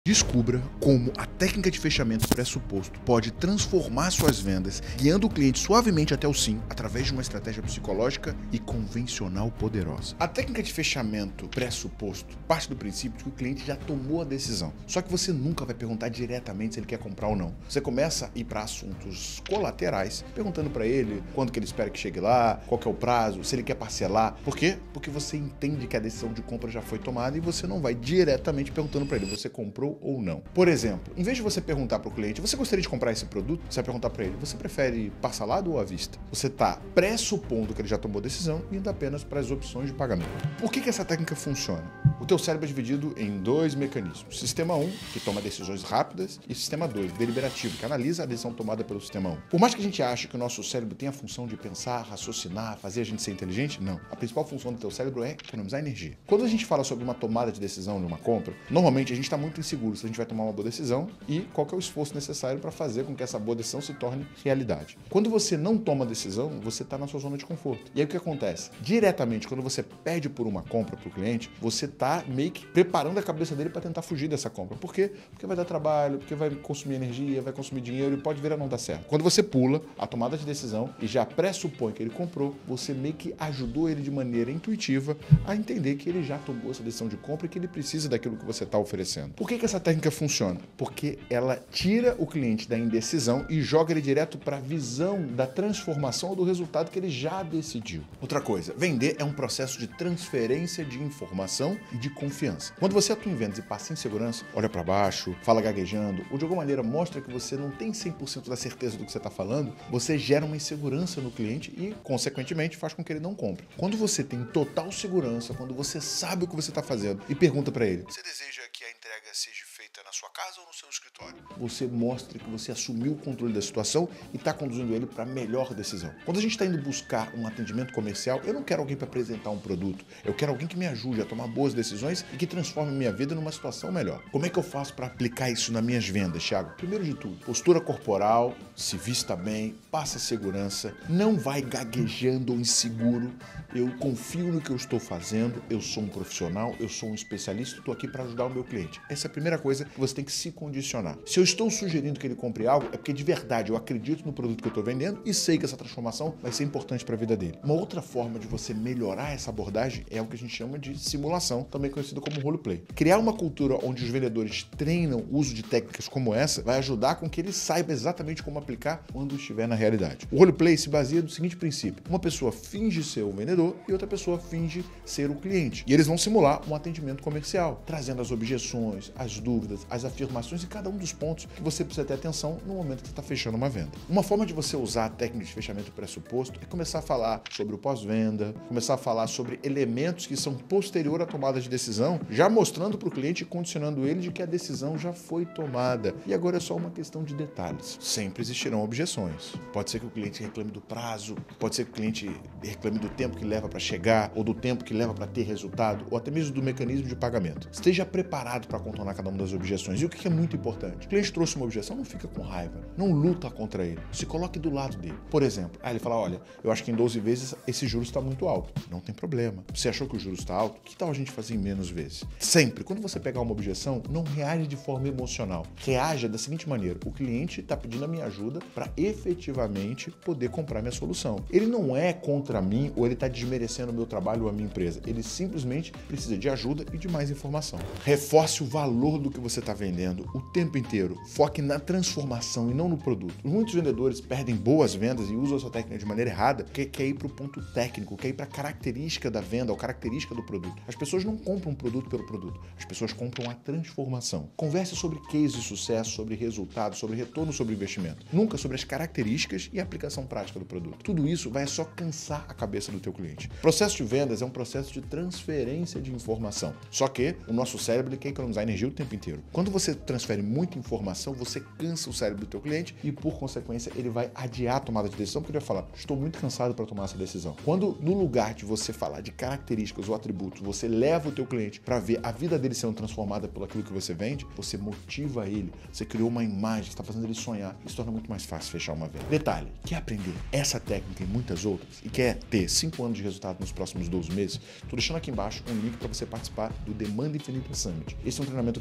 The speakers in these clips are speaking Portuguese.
Descubra como a técnica de fechamento pressuposto pode transformar suas vendas, guiando o cliente suavemente até o sim, através de uma estratégia psicológica e convencional poderosa. A técnica de fechamento pressuposto parte do princípio de que o cliente já tomou a decisão, só que você nunca vai perguntar diretamente se ele quer comprar ou não. Você começa a ir para assuntos colaterais, perguntando para ele quando que ele espera que chegue lá, qual que é o prazo, se ele quer parcelar. Por quê? Porque você entende que a decisão de compra já foi tomada e você não vai diretamente perguntando para ele, você comprou ou não. Por exemplo, em vez de você perguntar para o cliente, você gostaria de comprar esse produto? Você vai perguntar para ele, você prefere parcelado ou à vista? Você está pressupondo que ele já tomou a decisão e indo apenas para as opções de pagamento. Por que essa técnica funciona? O teu cérebro é dividido em dois mecanismos. Sistema 1, que toma decisões rápidas, e sistema 2, deliberativo, que analisa a decisão tomada pelo sistema 1. Por mais que a gente ache que o nosso cérebro tem a função de pensar, raciocinar, fazer a gente ser inteligente, não. A principal função do teu cérebro é economizar energia. Quando a gente fala sobre uma tomada de decisão numa compra, normalmente a gente está muito inseguro se a gente vai tomar uma boa decisão e qual que é o esforço necessário para fazer com que essa boa decisão se torne realidade. Quando você não toma decisão, você está na sua zona de conforto. E aí o que acontece? Diretamente, quando você pede por uma compra para o cliente, você está meio que preparando a cabeça dele para tentar fugir dessa compra. Por quê? Porque vai dar trabalho, porque vai consumir energia, vai consumir dinheiro e pode vir a não dar certo. Quando você pula a tomada de decisão e já pressupõe que ele comprou, você meio que ajudou ele de maneira intuitiva a entender que ele já tomou essa decisão de compra e que ele precisa daquilo que você está oferecendo. Por que essa técnica funciona? Porque ela tira o cliente da indecisão e joga ele direto para a visão da transformação ou do resultado que ele já decidiu. Outra coisa, vender é um processo de transferência de informação e de confiança. Quando você atua em vendas e passa em segurança, olha para baixo, fala gaguejando, ou de alguma maneira mostra que você não tem 100% da certeza do que você está falando, você gera uma insegurança no cliente e, consequentemente, faz com que ele não compre. Quando você tem total segurança, quando você sabe o que você está fazendo e pergunta para ele, você deseja que a entrega seja feita na sua casa ou no seu escritório? Você mostra que você assumiu o controle da situação e está conduzindo ele para a melhor decisão. Quando a gente está indo buscar um atendimento comercial, eu não quero alguém para apresentar um produto, eu quero alguém que me ajude a tomar boas decisões e que transforme minha vida numa situação melhor. Como é que eu faço para aplicar isso nas minhas vendas, Thiago? Primeiro de tudo, postura corporal, se vista bem, passa segurança, não vai gaguejando ou inseguro. Eu confio no que eu estou fazendo, eu sou um profissional, eu sou um especialista, estou aqui para ajudar o meu cliente. Essa é a primeira coisa que você tem que se condicionar. Se eu estou sugerindo que ele compre algo, é porque de verdade eu acredito no produto que eu estou vendendo e sei que essa transformação vai ser importante para a vida dele. Uma outra forma de você melhorar essa abordagem é o que a gente chama de simulação, também conhecido como roleplay. Criar uma cultura onde os vendedores treinam o uso de técnicas como essa vai ajudar com que ele saiba exatamente como aplicar quando estiver na realidade. O roleplay se baseia no seguinte princípio: uma pessoa finge ser o vendedor e outra pessoa finge ser o cliente. E eles vão simular um atendimento comercial, trazendo as objeções, as dúvidas, as afirmações e cada um dos pontos que você precisa ter atenção no momento que você está fechando uma venda. Uma forma de você usar a técnica de fechamento pressuposto é começar a falar sobre o pós-venda, começar a falar sobre elementos que são posterior à tomada de decisão, já mostrando para o cliente e condicionando ele de que a decisão já foi tomada. E agora é só uma questão de detalhes. Sempre existirão objeções. Pode ser que o cliente reclame do prazo, pode ser que o cliente reclame do tempo que leva para chegar, ou do tempo que leva para ter resultado, ou até mesmo do mecanismo de pagamento. Esteja preparado para contornar cada uma das objeções. E o que é muito importante? O cliente trouxe uma objeção, não fica com raiva, não luta contra ele, se coloque do lado dele. Por exemplo, ele fala, olha, eu acho que em 12 vezes esse juros está muito alto. Não tem problema. Você achou que o juros está alto? Que tal a gente fazer em menos vezes? Sempre, quando você pegar uma objeção, não reage de forma emocional. Reaja da seguinte maneira: o cliente está pedindo a minha ajuda para efetivamente poder comprar minha solução. Ele não é contra mim ou ele está desmerecendo o meu trabalho ou a minha empresa. Ele simplesmente precisa de ajuda e de mais informação. Reforce o valor do que você está vendendo o tempo inteiro. Foque na transformação e não no produto. Muitos vendedores perdem boas vendas e usam essa técnica de maneira errada porque quer ir para o ponto técnico, quer ir para a característica da venda ou característica do produto. As pessoas não compram um produto pelo produto, as pessoas compram a transformação. Converse sobre case de sucesso, sobre resultado, sobre retorno sobre investimento. Nunca sobre as características e a aplicação prática do produto. Tudo isso vai só cansar a cabeça do teu cliente. O processo de vendas é um processo de transferência de informação. Só que o nosso cérebro quer economizar energia o tempo inteiro. Quando você transfere muita informação, você cansa o cérebro do teu cliente e, por consequência, ele vai adiar a tomada de decisão, porque ele vai falar, estou muito cansado para tomar essa decisão. Quando, no lugar de você falar de características ou atributos, você leva o teu cliente para ver a vida dele sendo transformada por aquilo que você vende, você motiva ele, você criou uma imagem, está fazendo ele sonhar, isso torna muito mais fácil fechar uma venda. Detalhe, quer aprender essa técnica e muitas outras e quer ter 5 anos de resultado nos próximos 12 meses? Estou deixando aqui embaixo um link para você participar do Demanda Infinita Summit. Esse é um treinamento gratuito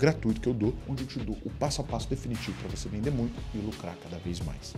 gratuito que eu dou, onde eu te dou o passo a passo definitivo para você vender muito e lucrar cada vez mais.